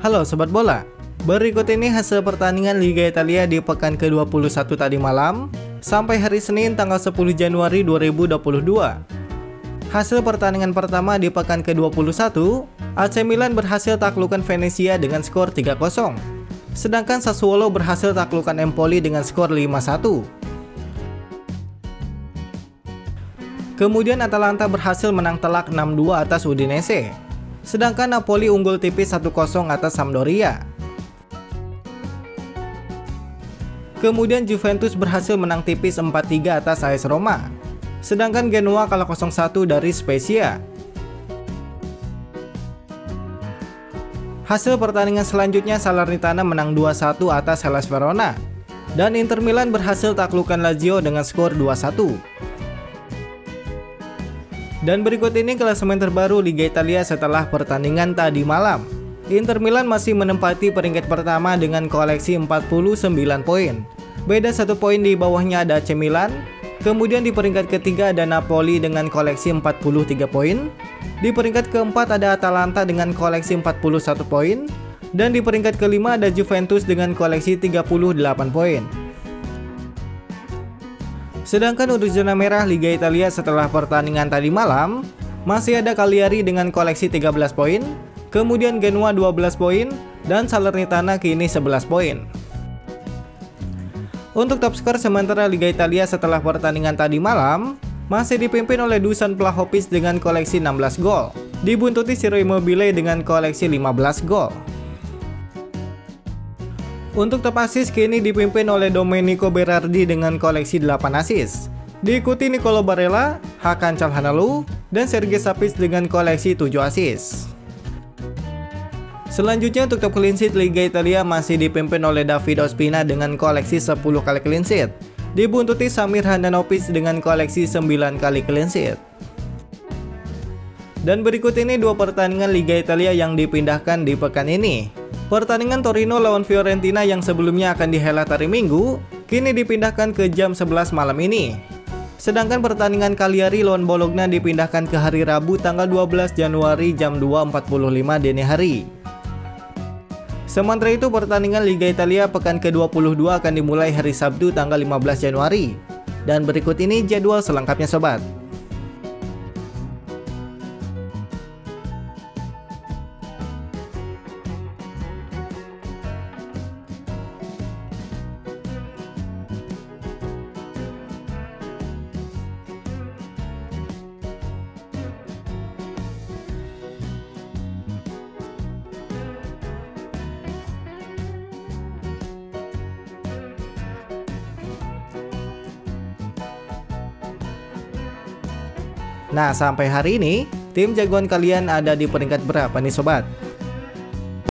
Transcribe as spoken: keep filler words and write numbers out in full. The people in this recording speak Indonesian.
Halo Sobat Bola, berikut ini hasil pertandingan Liga Italia di pekan ke dua puluh satu tadi malam sampai hari Senin tanggal sepuluh Januari dua ribu dua puluh dua. Hasil pertandingan pertama di pekan ke dua puluh satu, A C Milan berhasil taklukkan Venezia dengan skor tiga kosong. Sedangkan Sassuolo berhasil taklukkan Empoli dengan skor lima satu. Kemudian Atalanta berhasil menang telak enam dua atas Udinese. Sedangkan Napoli unggul tipis satu kosong atas Sampdoria. Kemudian Juventus berhasil menang tipis empat tiga atas A S Roma. Sedangkan Genoa kalah nol satu dari Spezia. Hasil pertandingan selanjutnya Salernitana menang dua satu atas Hellas Verona. Dan Inter Milan berhasil taklukkan Lazio dengan skor dua satu. Dan berikut ini klasemen terbaru Liga Italia setelah pertandingan tadi malam. Inter Milan masih menempati peringkat pertama dengan koleksi empat puluh sembilan poin. Beda satu poin di bawahnya ada A C Milan. Kemudian di peringkat ketiga ada Napoli dengan koleksi empat puluh tiga poin. Di peringkat keempat ada Atalanta dengan koleksi empat puluh satu poin. Dan di peringkat kelima ada Juventus dengan koleksi tiga puluh delapan poin. Sedangkan untuk zona merah Liga Italia setelah pertandingan tadi malam, masih ada Cagliari dengan koleksi tiga belas poin, kemudian Genoa dua belas poin, dan Salernitana kini sebelas poin. Untuk top skor sementara Liga Italia setelah pertandingan tadi malam, masih dipimpin oleh Dusan Vlahovic dengan koleksi enam belas gol, dibuntuti Ciro Immobile dengan koleksi lima belas gol. Untuk top assist kini dipimpin oleh Domenico Berardi dengan koleksi delapan assist. Diikuti Nicolo Barella, Hakan Çalhanoğlu, dan Sergej Sapic dengan koleksi tujuh assist. Selanjutnya untuk top clean sheet Liga Italia masih dipimpin oleh David Ospina dengan koleksi sepuluh kali clean sheet. Dibuntuti Samir Handanovic dengan koleksi sembilan kali clean sheet. Dan berikut ini dua pertandingan Liga Italia yang dipindahkan di pekan ini. Pertandingan Torino lawan Fiorentina yang sebelumnya akan dihelat hari Minggu, kini dipindahkan ke jam sebelas malam ini. Sedangkan pertandingan Cagliari lawan Bologna dipindahkan ke hari Rabu tanggal dua belas Januari jam dua empat puluh lima dini hari. Sementara itu pertandingan Liga Italia pekan ke dua puluh dua akan dimulai hari Sabtu tanggal lima belas Januari. Dan berikut ini jadwal selengkapnya sobat. Nah, sampai hari ini, tim jagoan kalian ada di peringkat berapa nih sobat?